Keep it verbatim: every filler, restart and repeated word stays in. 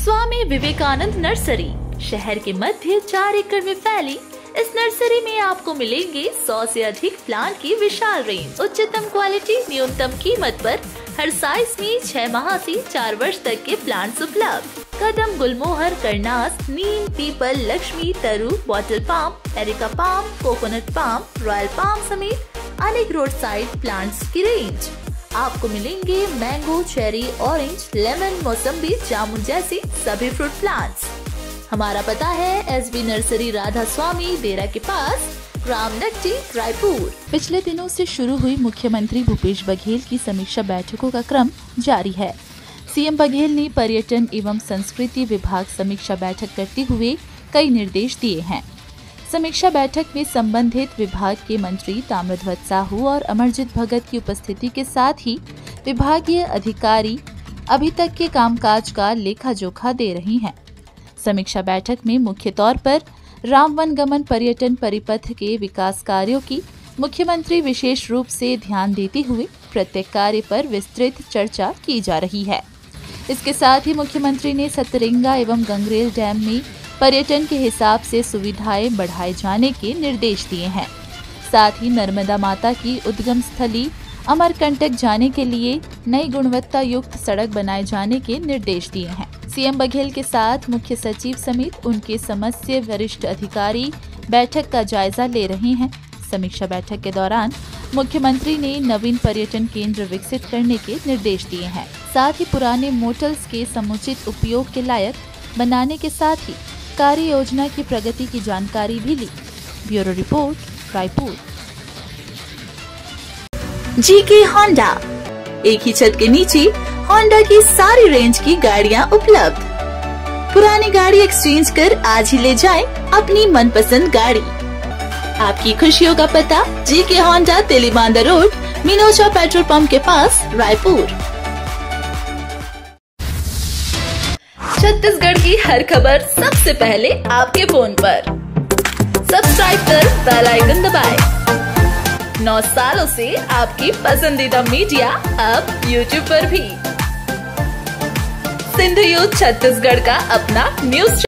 Swami Vivekananda nursery शहर के मध्य चार एकड़ में फैली इस नर्सरी में आपको मिलेंगे सौ से अधिक प्लांट की विशाल रेंज, उच्चतम क्वालिटी, न्यूनतम कीमत पर हर साइज में छह माह से चार वर्ष तक के प्लांट्स उपलब्ध। कदम, गुलमोहर, करनास, नीम, पीपल, लक्ष्मी, तरु, bottle palm, areca palm, coconut palm, royal palm समेत अनेक रोड साइड प्लांट्स की रेंज। आपको मिलेंगे मैंगो, चेरी, ऑरेंज, लेमन, मौसम्बी, जामुन जैसे सभी फ्रूट प्लांट्स। हमारा पता है S B nursery Radha Swami Dera के पास, रामनट्टी, रायपुर। पिछले दिनों से शुरू हुई मुख्यमंत्री भूपेश बघेल की समीक्षा बैठकों का क्रम जारी है। सीएम बघेल ने पर्यटन एवं संस्कृति विभाग समीक्षा बैठक करते हुए कई निर्देश दिए हैं। समीक्षा बैठक में संबंधित विभाग के मंत्री ताम्रध्वज साहू और अमरजीत भगत की उपस्थिति के साथ ही विभागीय अधिकारी अभी तक के कामकाज का लेखा जोखा दे रही हैं। समीक्षा बैठक में मुख्य तौर पर राम वनगमन पर्यटन परिपथ के विकास कार्यों की मुख्यमंत्री विशेष रूप से ध्यान देते हुए प्रत्येक कार्य पर विस्तृत चर्चा की जा रही है। इसके साथ ही मुख्यमंत्री ने सतरंगा एवं गंगरेल डैम में पर्यटन के हिसाब से सुविधाएं बढ़ाए जाने के निर्देश दिए हैं। साथ ही नर्मदा माता की उद्गम स्थली अमरकंटक जाने के लिए नई गुणवत्ता युक्त सड़क बनाए जाने के निर्देश दिए हैं। सीएम बघेल के साथ मुख्य सचिव समेत उनके समस्त वरिष्ठ अधिकारी बैठक का जायजा ले रहे हैं। समीक्षा बैठक के दौरान मुख्यमंत्री ने नवीन पर्यटन केंद्र विकसित करने के निर्देश दिए हैं। साथ ही पुराने मोटल्स के समुचित उपयोग के लायक बनाने के साथ ही कार्य योजना की प्रगति की जानकारी भी ली। Bureau report, Raipur. GK Honda, एक ही छत के नीचे होंडा की सारी रेंज की गाड़ियां उपलब्ध। पुरानी गाड़ी एक्सचेंज कर आज ही ले जाएं अपनी मनपसंद गाड़ी। आपकी खुशियों का पता GK Honda, Telibandha road, Minocha petrol pump के पास, रायपुर। छत्तीसगढ़ की हर खबर सबसे पहले आपके फोन पर। सब्सक्राइब कर बेल आइकन दबाएं। नौ सालों से आपकी पसंदीदा मीडिया अब यूट्यूब पर भी। सिंधु यूथ छत्तीसगढ़ का अपना न्यूज